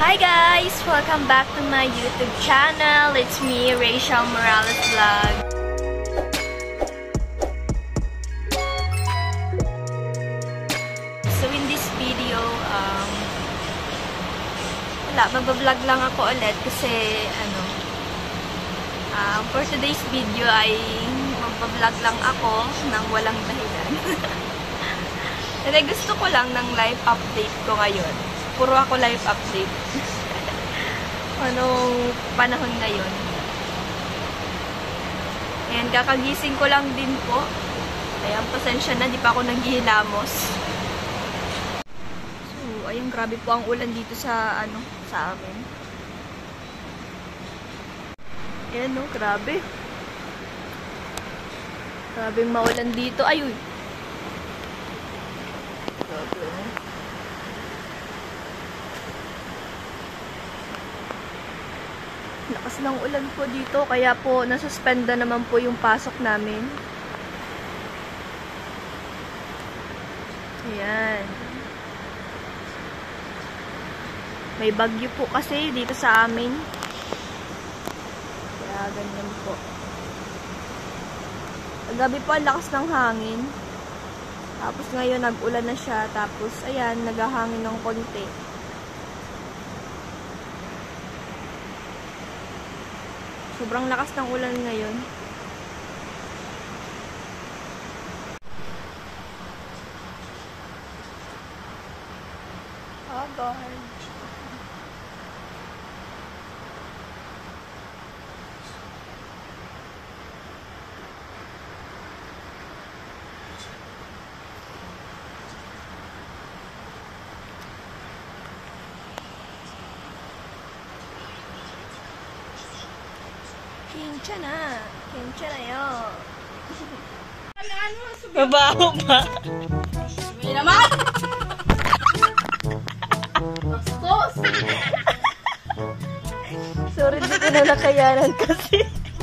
Hi guys! Welcome back to my YouTube channel. It's me, Rachel Morales Vlog. So in this video, magbablog lang ako ulit kasi for today's video ay magbablog lang ako nang walang dahilan. Kasi gusto ko lang ng live update ko ngayon. Puro ako live update. Anong panahon ngayon. Ayan, kakagising ko lang din po. Ayan, pasensya na, di pa ako naghihilamos. So, ayun, grabe po ang ulan dito sa, sa amin. Ayan, no, grabe. Grabeng maulan dito. Ayun. Grabe, no? Lakas ng ulan po dito, kaya po nasuspenda naman po yung pasok namin. Ayan. May bagyo po kasi dito sa amin. Kaya ganyan po. Kagabi po ang lakas ng hangin. Tapos ngayon nag-ulan na siya. Tapos ayan, naghahangin ng konti. Sobrang lakas ng ulan ngayon. Oh God. Kinchana. Kinchana yun. Mabaho ba? May naman! Bastos! Sorry, di ko na nakayanan kasi.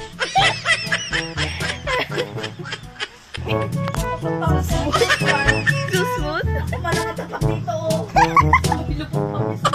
So smooth? Malang natapak dito, oh. Bilupok kami sa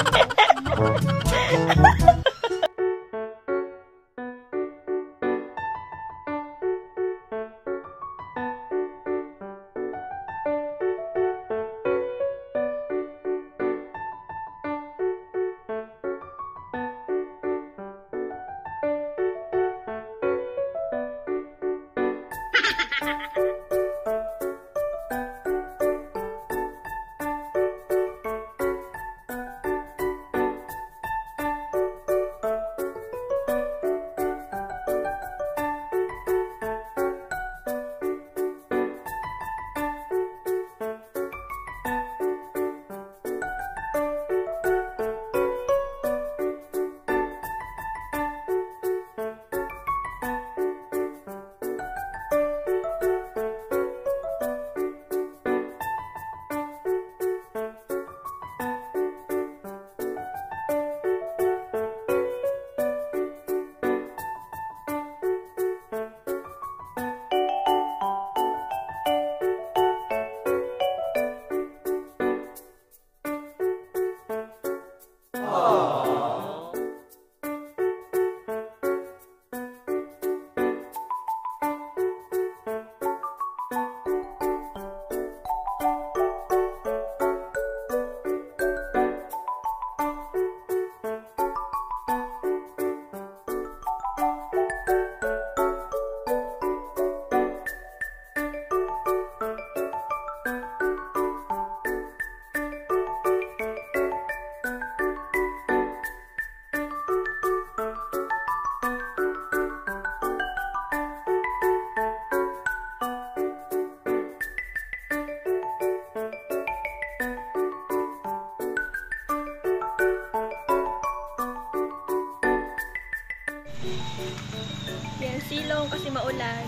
Yan, silong kasi maulan.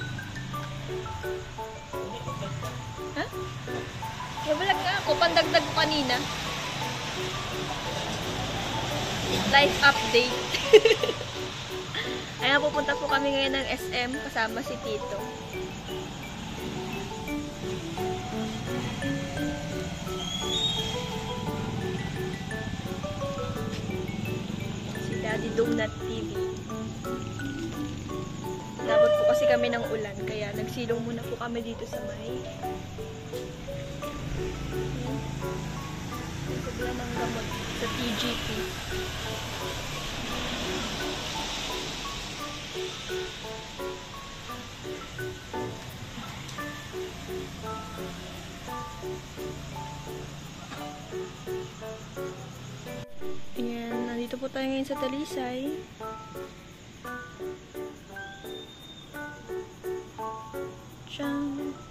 Ha? Nabalag nga ako. Pandagdag ko kanina. Life update. Ayan, pupunta po kami ngayon ng SM kasama si Tito. Donut TV. Nabot po kasi kami ng ulan, kaya nagsilong muna po kami dito sa may sabla ng gamot sa TGP. Ayan, nandito po tayo ngayon sa Talisay. Diyan.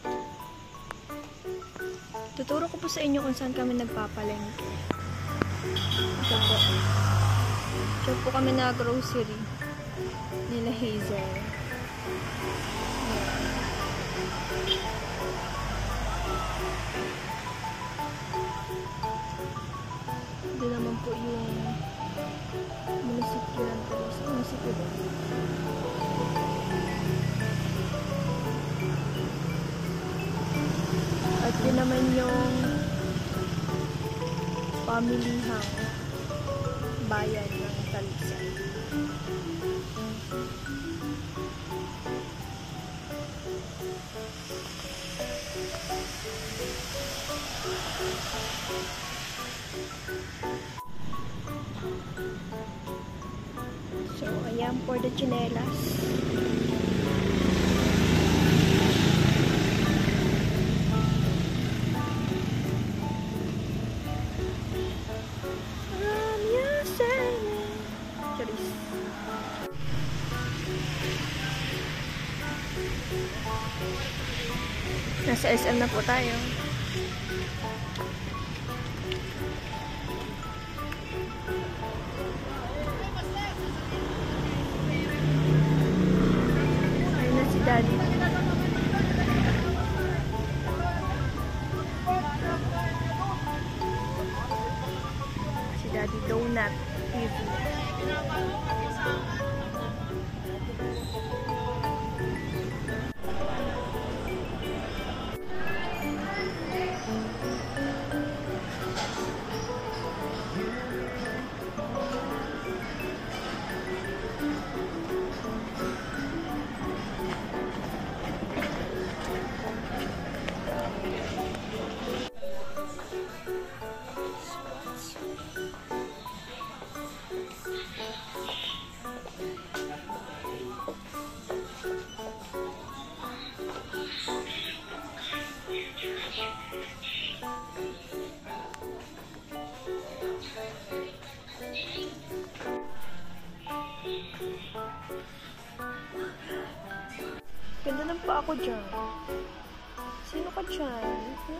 Tuturo ko po sa inyo kung saan kami nagpapalengke. Ito po. Diyan po kami na grocery nila Hazel. Ito naman po yung munisipyo ng Talisay. Munisipyo ba? At yun naman yung pamilihang bayan ng Talisay. So, ayan for the chinelas. Nasa SM na po tayo. Ayun na si Daddy. Si Daddy Donut TV. Ganda ng pa ako dyan. Sino ka dyan?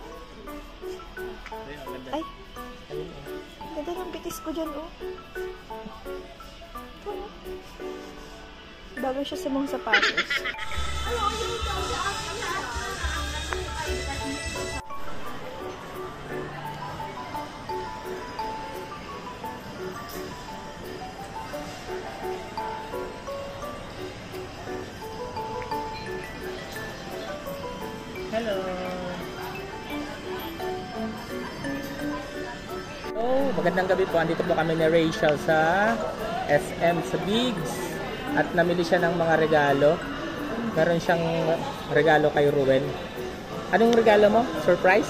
Ay! Ganda ng bitis ko dyan, oh. Bago siya sa mga sapatos. Hello. Oh, magandang gabi po. Andito po kami ni Rachel sa SM sa Bigs. At namili siya ng mga regalo. Meron siyang regalo kay Ruel. Anong regalo mo? Surprise?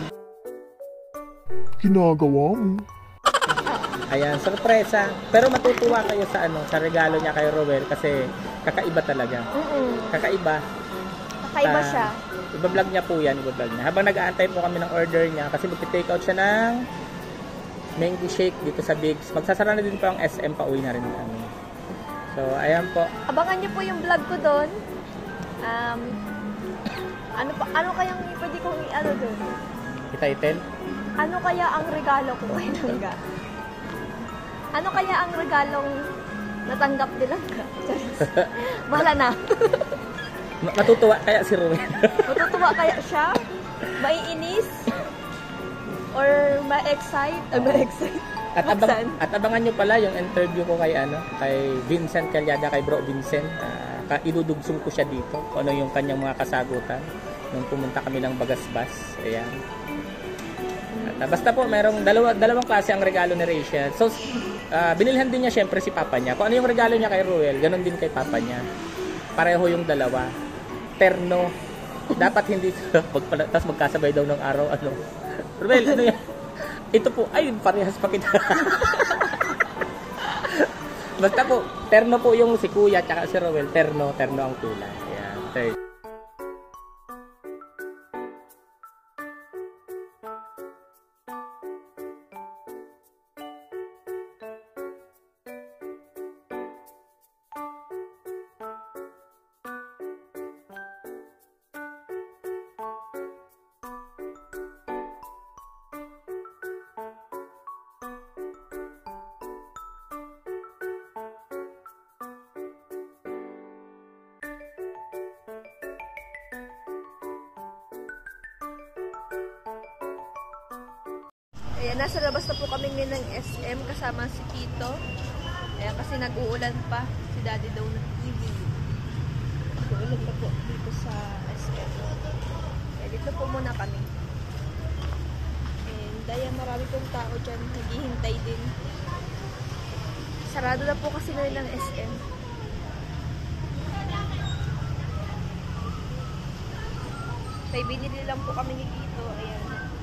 Ginagawa mo. Ayan, sorpresa. Pero matutuwa kayo sa sa regalo niya kay Ruel kasi kakaiba talaga. Kakaiba. Kakaiba siya. Iba-vlog niya po yan, iba-vlog niya. Habang nag-aantay po kami ng order niya, kasi magti-take out siya ng mango shake dito sa Bigs. Magsasara na din po ang SM, pauwi na rin kami. So, ayan po. Abangan niyo po yung vlog ko doon. Ano kayang pwede kong i-ano doon? I-title? Ano kaya ang regalo ko kay Langga? Ano kaya ang regalong natanggap ni Langga? Bahala na. Matutuwa kaya si Ruel? Matutuwa kaya siya? Maiinis? Or ma-excite? Ma-excite? At abangan nyo pala yung interview ko kay kay Vincent Calyada, kay Bro Vincent. Idudugsong ko siya dito kung ano yung kanyang mga kasagutan nung pumunta kami ng Bagasbas. Ayan. At Basta po, merong dalawang klase ang regalo ni Rachel. So, binilhan din niya syempre si papa niya. Kung ano yung regalo niya kay Ruel, ganun din kay papa niya. Pareho yung dalawa. Terno. Dapat hindi tapos magkasabay daw ng araw. Ano? Ruel, ano yan? Ito po, ay, parehas pa kita. Basta po, terno po yung si Kuya tsaka si Ruel. Terno ang kulay. Ayan, third. Ayan, nasa labas na po kami ngayon ng SM kasama si Tito. Ayan, kasi nag-uulan pa si Daddy daw ng TV. Nag-uulan pa po dito sa SM. Ayan, dito po muna kami. And ayan, marami pong tao dyan. Naghihintay din. Sarado na po kasi ngayon ng SM. May binili lang po kami ni Tito. Ayan.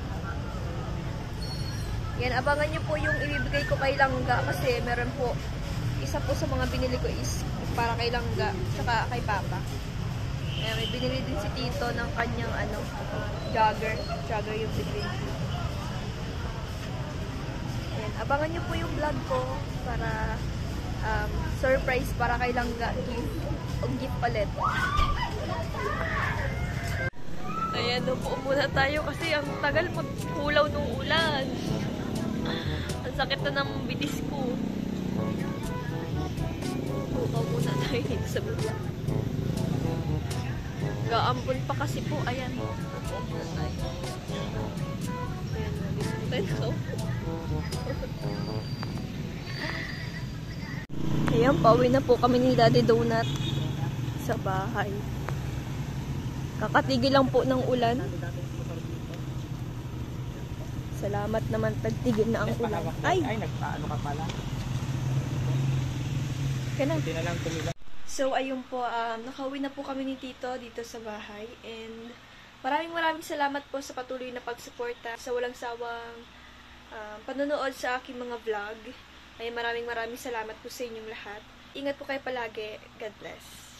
Yan, abangan nyo po yung ibibigay ko kay Langga kasi meron po, isa po sa mga binili ko is para kay Langga tsaka kay Papa. Ayan, may binili din si Tito ng kanyang jogger yung binili. Ayan, abangan nyo po yung vlog ko para surprise para kay Langga gift palit. Ayan, upo muna tayo kasi ang tagal magkulaw ng ulan. Ang sakit na ng bitis ko. Upo muna tayo dito sa baba. Gaambon pa kasi po. Ayan. Upo muna tayo. Ayan, dito tayo nakaupo. Ayan, pauwi na po kami ni Daddy Donut sa bahay. Kakatigil lang po ng ulan. Salamat naman tagtigil na ang ulan. Ay, nagpaano ka pala? Kaya Hindi na lang tumila. So, ayun po, nakauwi na po kami ni Tito dito sa bahay. And maraming salamat po sa patuloy na pagsuporta sa walang sawang panonood sa aking mga vlog. Ay maraming salamat po sa inyong lahat. Ingat po kayo palagi. God bless.